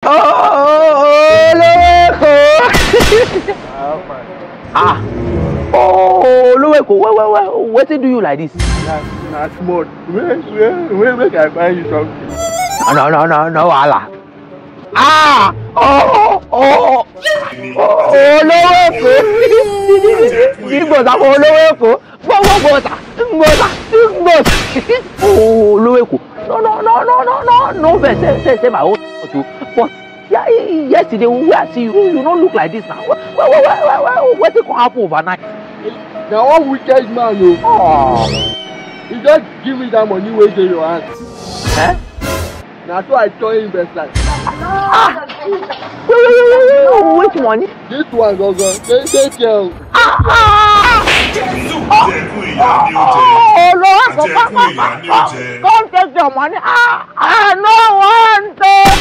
Olówó, what do you like this? Not small. Where make I buy you something? No, Allah. Olówó Èkó. Ìgbọ̀nsá fún olówó Èkó. Gbọ́sà. Olówó Èkó. No, say my own too. But yeah, yesterday when I see you, you don't look like this now. What can happen overnight? Now one wicked man, you. Oh. You just give me that money where in your hand. Eh? Now so I told him best like. Wait, which money? This one goes on. Take care. Lord, come take your money. I don't want to.